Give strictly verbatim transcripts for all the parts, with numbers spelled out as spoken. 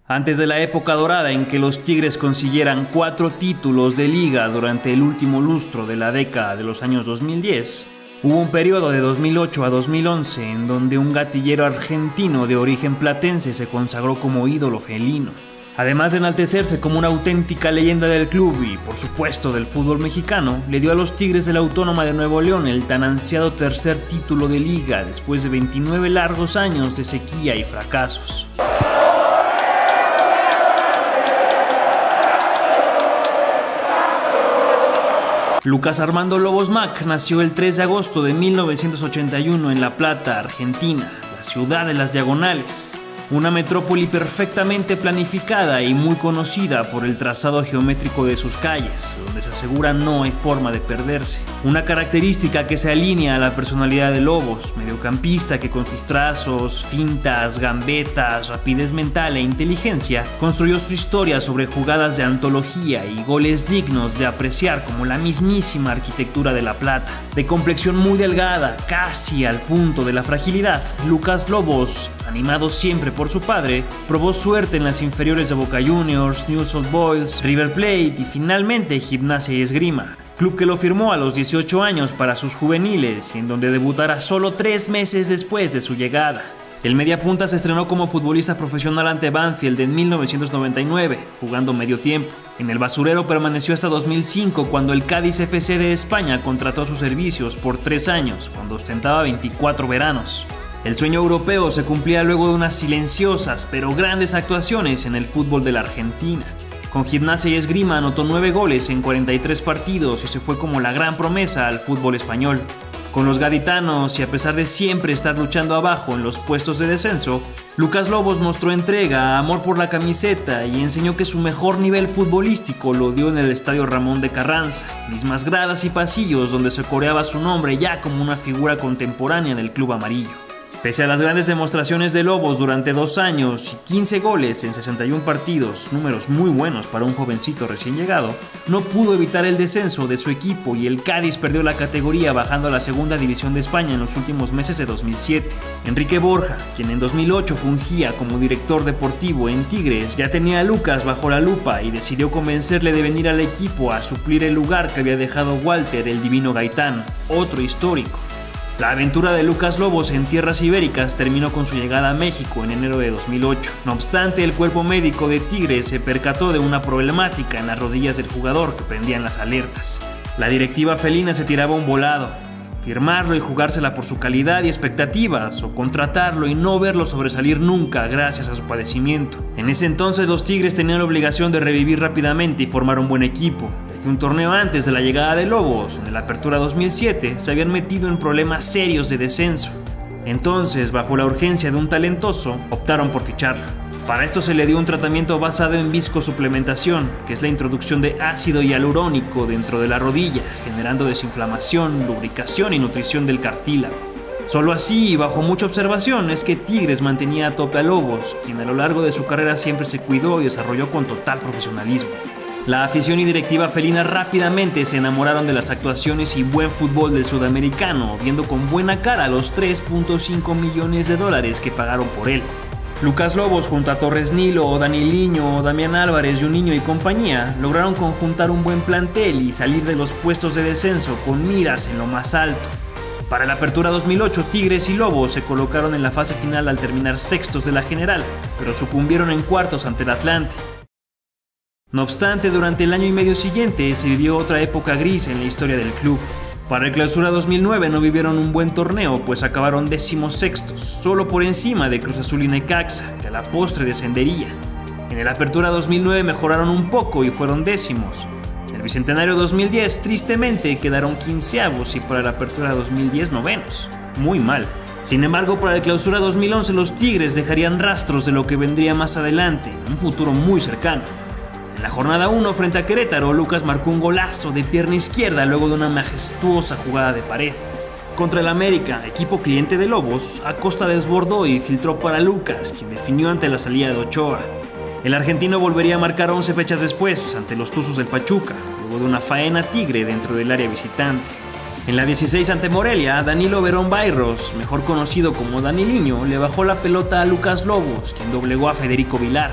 Antes de la época dorada en que los Tigres consiguieran cuatro títulos de liga durante el último lustro de la década de los años dos mil diez, hubo un periodo de dos mil ocho a dos mil once en donde un gatillero argentino de origen platense se consagró como ídolo felino. Además de enaltecerse como una auténtica leyenda del club y, por supuesto, del fútbol mexicano, le dio a los Tigres de la Autónoma de Nuevo León el tan ansiado tercer título de liga después de veintinueve largos años de sequía y fracasos. Lucas Armando Lobos Mack nació el tres de agosto de mil novecientos ochenta y uno en La Plata, Argentina, la ciudad de las diagonales. Una metrópoli perfectamente planificada y muy conocida por el trazado geométrico de sus calles, donde se asegura no hay forma de perderse. Una característica que se alinea a la personalidad de Lobos, mediocampista que con sus trazos, fintas, gambetas, rapidez mental e inteligencia, construyó su historia sobre jugadas de antología y goles dignos de apreciar como la mismísima arquitectura de La Plata. De complexión muy delgada, casi al punto de la fragilidad, Lucas Lobos, animado siempre por su padre, probó suerte en las inferiores de Boca Juniors, Newell's Old Boys, River Plate y finalmente Gimnasia y Esgrima, club que lo firmó a los dieciocho años para sus juveniles y en donde debutará solo tres meses después de su llegada. El mediapunta se estrenó como futbolista profesional ante Banfield en mil novecientos noventa y nueve, jugando medio tiempo. En el basurero permaneció hasta dos mil cinco, cuando el Cádiz F C de España contrató sus servicios por tres años, cuando ostentaba veinticuatro veranos. El sueño europeo se cumplía luego de unas silenciosas pero grandes actuaciones en el fútbol de la Argentina. Con Gimnasia y Esgrima anotó nueve goles en cuarenta y tres partidos y se fue como la gran promesa al fútbol español. Con los gaditanos y a pesar de siempre estar luchando abajo en los puestos de descenso, Lucas Lobos mostró entrega, amor por la camiseta y enseñó que su mejor nivel futbolístico lo dio en el Estadio Ramón de Carranza, mismas gradas y pasillos donde se coreaba su nombre ya como una figura contemporánea del club amarillo. Pese a las grandes demostraciones de Lobos durante dos años y quince goles en sesenta y un partidos, números muy buenos para un jovencito recién llegado, no pudo evitar el descenso de su equipo y el Cádiz perdió la categoría bajando a la segunda división de España en los últimos meses de dos mil siete. Enrique Borja, quien en dos mil ocho fungía como director deportivo en Tigres, ya tenía a Lucas bajo la lupa y decidió convencerle de venir al equipo a suplir el lugar que había dejado Walter el Divino Gaitán, otro histórico. La aventura de Lucas Lobos en tierras ibéricas terminó con su llegada a México en enero de dos mil ocho. No obstante, el cuerpo médico de Tigres se percató de una problemática en las rodillas del jugador que prendían las alertas. La directiva felina se tiraba un volado: firmarlo y jugársela por su calidad y expectativas, o contratarlo y no verlo sobresalir nunca gracias a su padecimiento. En ese entonces los Tigres tenían la obligación de revivir rápidamente y formar un buen equipo, ya que un torneo antes de la llegada de Lobos, en la Apertura dos mil siete, se habían metido en problemas serios de descenso. Entonces, bajo la urgencia de un talentoso, optaron por ficharlo. Para esto se le dio un tratamiento basado en viscosuplementación, que es la introducción de ácido hialurónico dentro de la rodilla, generando desinflamación, lubricación y nutrición del cartílago. Solo así, y bajo mucha observación, es que Tigres mantenía a tope a Lobos, quien a lo largo de su carrera siempre se cuidó y desarrolló con total profesionalismo. La afición y directiva felina rápidamente se enamoraron de las actuaciones y buen fútbol del sudamericano, viendo con buena cara los tres punto cinco millones de dólares que pagaron por él. Lucas Lobos junto a Torres Nilo, Daniliño, Damián Álvarez, Juninho y compañía lograron conjuntar un buen plantel y salir de los puestos de descenso con miras en lo más alto. Para la Apertura dos mil ocho, Tigres y Lobos se colocaron en la fase final al terminar sextos de la general, pero sucumbieron en cuartos ante el Atlante. No obstante, durante el año y medio siguiente se vivió otra época gris en la historia del club. Para el Clausura dos mil nueve no vivieron un buen torneo, pues acabaron decimosextos, solo por encima de Cruz Azul y Necaxa, que a la postre descendería. En el Apertura dos mil nueve mejoraron un poco y fueron décimos. En el Bicentenario dos mil diez tristemente quedaron quinceavos y para la Apertura dos mil diez novenos. Muy mal. Sin embargo, para el Clausura dos mil once los Tigres dejarían rastros de lo que vendría más adelante, un futuro muy cercano. En la jornada uno frente a Querétaro, Lucas marcó un golazo de pierna izquierda luego de una majestuosa jugada de pared. Contra el América, equipo cliente de Lobos, Acosta desbordó y filtró para Lucas, quien definió ante la salida de Ochoa. El argentino volvería a marcar once fechas después, ante los Tuzos del Pachuca, luego de una faena tigre dentro del área visitante. En la dieciséis ante Morelia, Danilo Verón Bairros, mejor conocido como Daniliño, le bajó la pelota a Lucas Lobos, quien doblegó a Federico Vilar.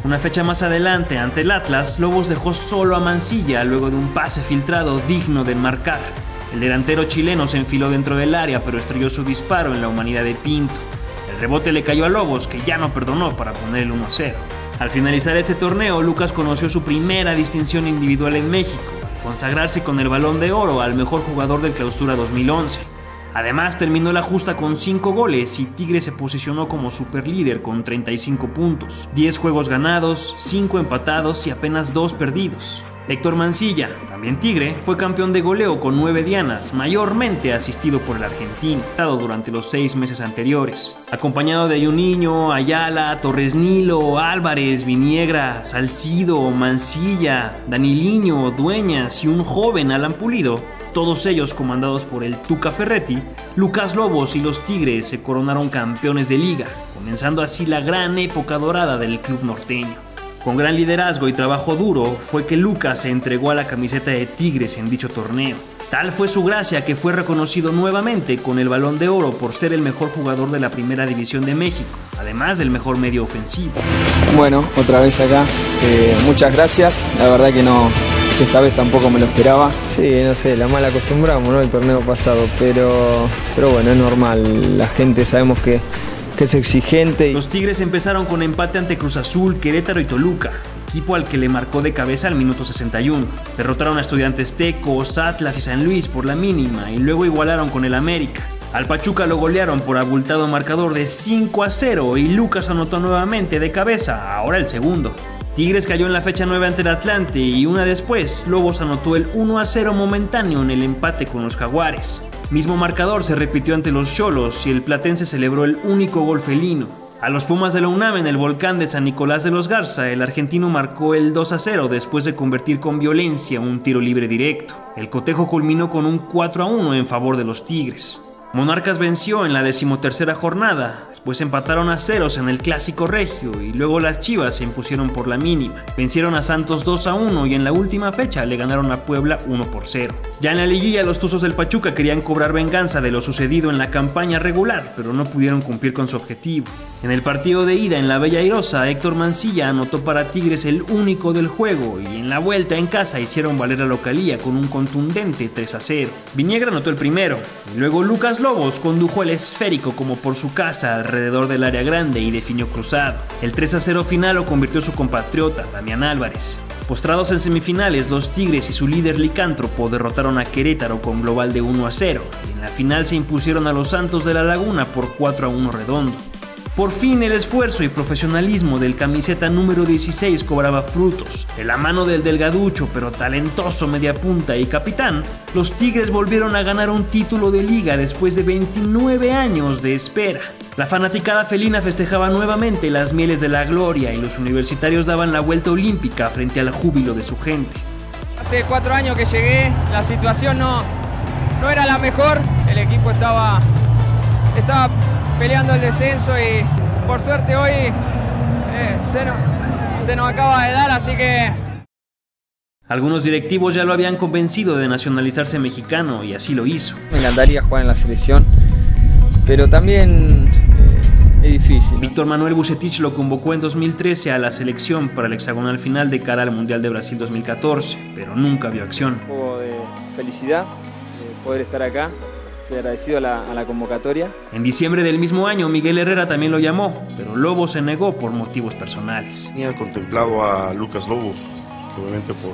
Una fecha más adelante, ante el Atlas, Lobos dejó solo a Mancilla luego de un pase filtrado digno de enmarcar. El delantero chileno se enfiló dentro del área, pero estrelló su disparo en la humanidad de Pinto. El rebote le cayó a Lobos, que ya no perdonó para poner el uno a cero. Al finalizar este torneo, Lucas conoció su primera distinción individual en México, al consagrarse con el Balón de Oro al mejor jugador del Clausura dos mil once. Además, terminó la justa con cinco goles y Tigres se posicionó como superlíder con treinta y cinco puntos, diez juegos ganados, cinco empatados y apenas dos perdidos. Héctor Mancilla, también Tigre, fue campeón de goleo con nueve dianas, mayormente asistido por el argentino, durante los seis meses anteriores. Acompañado de Juninho, Ayala, Torres Nilo, Álvarez, Viniegra, Salcido, Mancilla, Daniliño, Dueñas y un joven Alan Pulido, todos ellos comandados por el Tuca Ferretti, Lucas Lobos y los Tigres se coronaron campeones de liga, comenzando así la gran época dorada del club norteño. Con gran liderazgo y trabajo duro fue que Lucas se entregó a la camiseta de Tigres en dicho torneo. Tal fue su gracia que fue reconocido nuevamente con el Balón de Oro por ser el mejor jugador de la Primera División de México, además del mejor medio ofensivo. Bueno, otra vez acá, eh, muchas gracias, la verdad que no, esta vez tampoco me lo esperaba. Sí, no sé, la mal acostumbramos, ¿no? El torneo pasado, pero, pero bueno, es normal, la gente sabemos que que es exigente. Los Tigres empezaron con empate ante Cruz Azul, Querétaro y Toluca, equipo al que le marcó de cabeza al minuto sesenta y uno. Derrotaron a Estudiantes Tecos, Atlas y San Luis por la mínima y luego igualaron con el América. Al Pachuca lo golearon por abultado marcador de cinco a cero y Lucas anotó nuevamente de cabeza, ahora el segundo. Tigres cayó en la fecha nueve ante el Atlante y una después, Lobos anotó el uno a cero momentáneo en el empate con los Jaguares. Mismo marcador se repitió ante los Xolos y el platense celebró el único gol felino. A los Pumas de la UNAM en el volcán de San Nicolás de los Garza, el argentino marcó el dos a cero después de convertir con violencia un tiro libre directo. El cotejo culminó con un cuatro a uno en favor de los Tigres. Monarcas venció en la decimotercera jornada, después empataron a ceros en el Clásico Regio y luego las Chivas se impusieron por la mínima. Vencieron a Santos dos a uno y en la última fecha le ganaron a Puebla uno por cero. Ya en la liguilla los Tuzos del Pachuca querían cobrar venganza de lo sucedido en la campaña regular, pero no pudieron cumplir con su objetivo. En el partido de ida en la Bella Airosa, Héctor Mancilla anotó para Tigres el único del juego y en la vuelta en casa hicieron valer la localía con un contundente tres a cero. Viniegra anotó el primero y luego Lucas Lobos condujo el esférico como por su casa alrededor del área grande y definió cruzado. El tres a cero final lo convirtió su compatriota Damián Álvarez. Postrados en semifinales, los Tigres y su líder licántropo derrotaron a Querétaro con global de uno a cero y en la final se impusieron a los Santos de la Laguna por cuatro a uno redondo. Por fin el esfuerzo y profesionalismo del camiseta número dieciséis cobraba frutos. De la mano del delgaducho pero talentoso mediapunta y capitán, los Tigres volvieron a ganar un título de liga después de veintinueve años de espera. La fanaticada felina festejaba nuevamente las mieles de la gloria y los universitarios daban la vuelta olímpica frente al júbilo de su gente. Hace cuatro años que llegué, la situación no, no era la mejor, el equipo estaba, estaba peleando el descenso y por suerte hoy eh, se, nos, se nos acaba de dar, así que... Algunos directivos ya lo habían convencido de nacionalizarse mexicano y así lo hizo. Me encantaría jugar en la selección, pero también eh, es difícil, ¿no? Víctor Manuel Vucetich lo convocó en dos mil trece a la selección para el hexagonal final de cara al Mundial de Brasil dos mil catorce, pero nunca vio acción. Un poco de felicidad de poder estar acá. Estoy agradecido a la, a la convocatoria. En diciembre del mismo año, Miguel Herrera también lo llamó, pero Lobo se negó por motivos personales. Tenía contemplado a Lucas Lobo, obviamente por,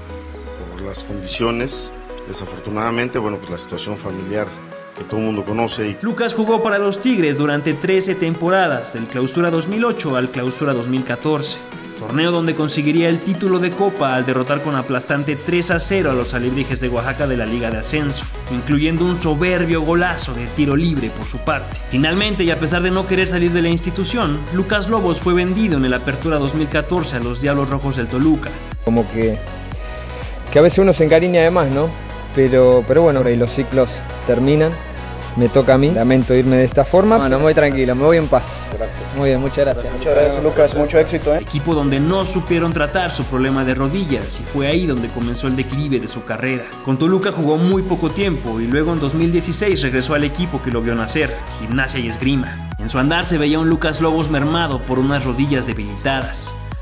por las condiciones. Desafortunadamente, bueno, pues la situación familiar que todo el mundo conoce. Y... Lucas jugó para los Tigres durante trece temporadas, del Clausura dos mil ocho al Clausura dos mil catorce. Torneo donde conseguiría el título de Copa al derrotar con aplastante tres a cero a los Alebrijes de Oaxaca de la Liga de Ascenso, incluyendo un soberbio golazo de tiro libre por su parte. Finalmente, y a pesar de no querer salir de la institución, Lucas Lobos fue vendido en el Apertura dos mil catorce a los Diablos Rojos del Toluca. Como que, que a veces uno se encariña de más, ¿no? Pero, pero bueno, y los ciclos terminan. Me toca a mí, lamento irme de esta forma. Bueno, muy tranquilo, me voy en paz. Gracias. Muy bien, muchas gracias. Muchas gracias, Lucas, mucho éxito, ¿eh? Equipo donde no supieron tratar su problema de rodillas y fue ahí donde comenzó el declive de su carrera. Con Toluca jugó muy poco tiempo y luego en dos mil dieciséis regresó al equipo que lo vio nacer, Gimnasia y Esgrima. En su andar se veía un Lucas Lobos mermado por unas rodillas debilitadas.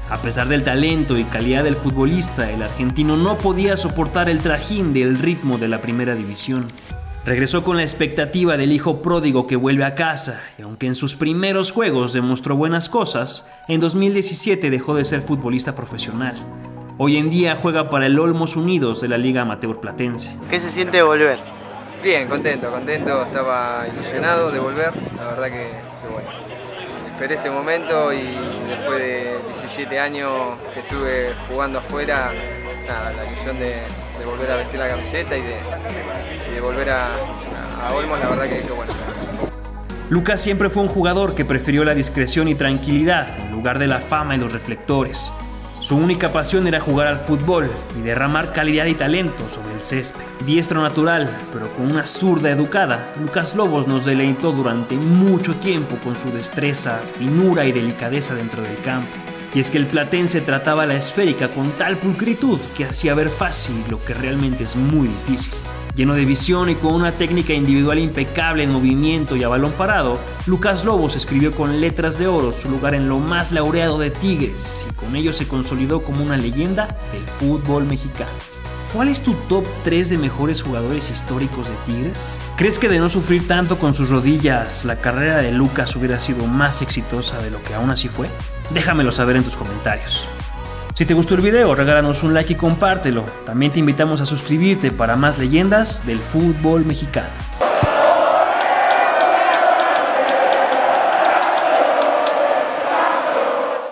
A pesar del talento y calidad del futbolista, el argentino no podía soportar el trajín del ritmo de la primera división. Regresó con la expectativa del hijo pródigo que vuelve a casa, y aunque en sus primeros juegos demostró buenas cosas, en dos mil diecisiete dejó de ser futbolista profesional. Hoy en día juega para el Olmos Unidos de la Liga Amateur Platense. ¿Qué se siente volver? Bien, contento, contento, estaba ilusionado de volver, la verdad que, que bueno. Esperé este momento y después de diecisiete años que estuve jugando afuera, nada, la ilusión de, de volver a vestir la camiseta y de, y de volver a, a Olmos, la verdad que, que bueno. Lucas siempre fue un jugador que prefirió la discreción y tranquilidad en lugar de la fama y los reflectores. Su única pasión era jugar al fútbol y derramar calidad y talento sobre el césped. Diestro natural, pero con una zurda educada, Lucas Lobos nos deleitó durante mucho tiempo con su destreza, finura y delicadeza dentro del campo. Y es que el platense trataba la esférica con tal pulcritud que hacía ver fácil lo que realmente es muy difícil. Lleno de visión y con una técnica individual impecable en movimiento y a balón parado, Lucas Lobos escribió con letras de oro su lugar en lo más laureado de Tigres y con ello se consolidó como una leyenda del fútbol mexicano. ¿Cuál es tu top tres de mejores jugadores históricos de Tigres? ¿Crees que de no sufrir tanto con sus rodillas, la carrera de Lucas hubiera sido más exitosa de lo que aún así fue? Déjamelo saber en tus comentarios. Si te gustó el video, regálanos un like y compártelo. También te invitamos a suscribirte para más leyendas del fútbol mexicano.